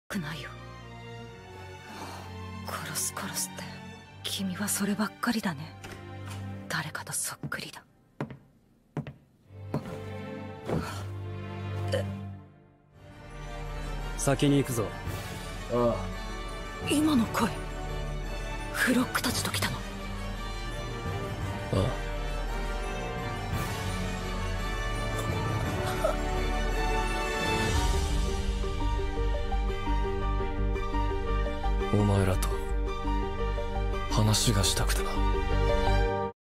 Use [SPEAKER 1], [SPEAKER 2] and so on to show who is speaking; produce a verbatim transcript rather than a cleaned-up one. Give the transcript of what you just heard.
[SPEAKER 1] くないよ。殺す殺すって君はそればっかりだね。誰かとそっくりだ。
[SPEAKER 2] 先に行くぞ。
[SPEAKER 3] あ
[SPEAKER 1] あ、今の声フロックたちと来たの。
[SPEAKER 3] ああ、お前らと話がしたくてな。